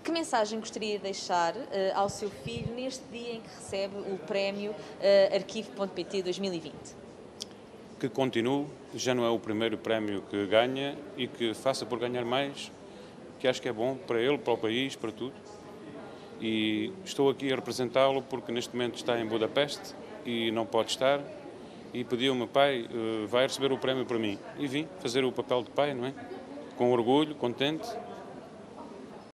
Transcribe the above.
Que mensagem gostaria de deixar ao seu filho neste dia em que recebe o prémio Arquivo.pt 2020? Que continue, já não é o primeiro prémio que ganha e que faça por ganhar mais, que acho que é bom para ele, para o país, para tudo. E estou aqui a representá-lo porque neste momento está em Budapeste e não pode estar. E pediu-me: pai, vai receber o prémio para mim. E vim fazer o papel de pai, não é? Com orgulho, contente